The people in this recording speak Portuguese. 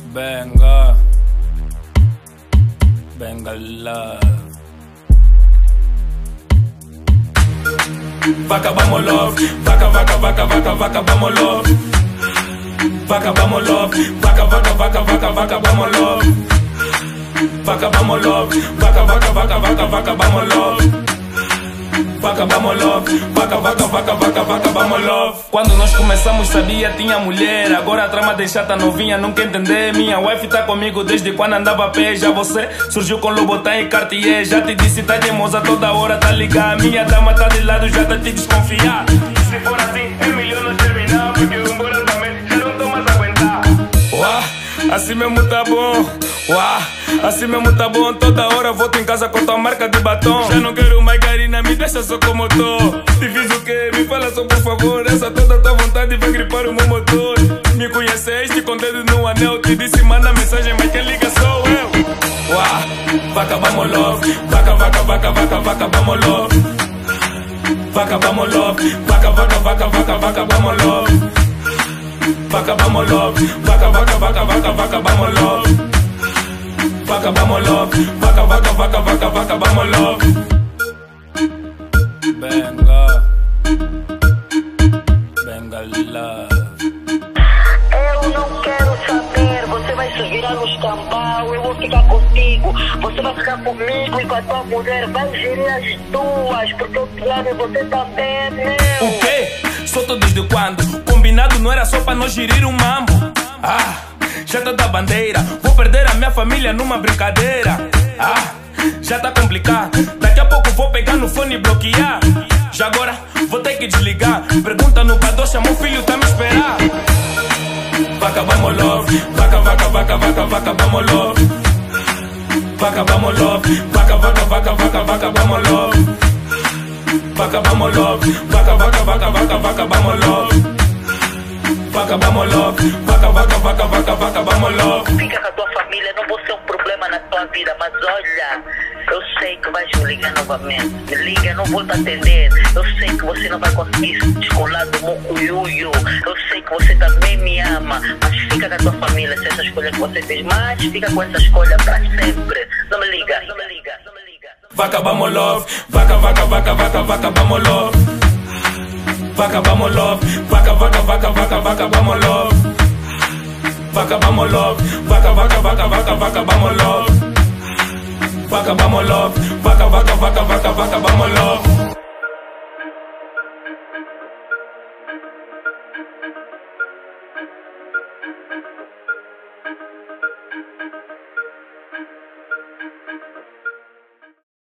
Benga, Benga love. Vaca vamos love, vaca vaca vaca vaca vaca vamos love. Vaca vamos love, vaca vaca vaca vaca vaca vamos love. Vaca vamos love, vaca vaca vaca vaca vaca vamos love. Vaca vamos love, vaca vaca vaca vaca vaca vamos love. Quando nós começamos sabia tinha mulher, agora a trama de chata novinha nunca entender. Minha wife tá comigo desde quando andava a pé. Já você surgiu com Louboutin e Cartier. Já te disse tá teimosa toda hora tá ligada. Minha dama tá de lado já tá te desconfiar. Se for assim é melhor não terminar, porque o embora também já não tô mais a aguentar. Uá, assim mesmo tá bom. Uá, assim mesmo tá bom. Toda hora volto em casa com tua marca de batom. Já não quero mais carina, me deixa só como tô. Te fiz o quê? Me fala só por favor. Essa toda tua vontade vai gripar o meu motor. Me conheceste com dedo no anel. Te disse manda mensagem, mas quem liga sou eu. Uá, vaca vamos love, vaca vaca vaca vaca vaca vamos love. Vaca vamos love, vaca vaca vaca vaca vaca vamos love. Vaca vamos love, vaca vaca vaca vaca vaca vamos love. Vaca vamos love, vaca vaca vaca vaca vaca vamos love. Benga, Benga love. Eu não quero saber, você vai se virar no escambau, eu vou ficar contigo, você vai ficar comigo e com a tua mulher, vai gerir as tuas, porque eu te amo e você também, meu. O quê? Solto desde quando? Combinado não era só pra nós gerir um mambo. Ah, já tá da bandeira, vou perder a minha família numa brincadeira. Ah, já tá complicado, daqui a pouco vou pegar no fone e bloquear. Já agora vou ter que desligar, pergunta no Badô, chama o filho, tá me esperar. Vaca vamos love, vaca vaca vaca vaca vaca vamos love. Vaca vamos love, vaca vaca vaca vaca vaca vamos love. Vaca vamos love, vaca vaca vaca vaca vaca vamos love. Vaca vamos love, vaca vaca vaca vaca vaca vamos love. Fica com a tua família, não vou ser um problema na tua vida, mas olha, eu sei que vais me ligar novamente. Me liga, não vou te atender. Eu sei que você não vai conseguir se descolar do meu cuiuio. Eu sei que você também me ama, mas fica com a tua família, se essa escolha que você fez, mas fica com essa escolha pra sempre. Não me liga, não me liga, não me liga. Vaca vamos love, vaca vaca vaca vaca vaca vamos love. Vaca vamos love, vaca vaca vaca vaca vaca vamos love. Vaca vamos love, vaca vaca vaca vaca vaca vamos love. Vaca vamos love, vaca vaca vaca vaca vaca vamos love.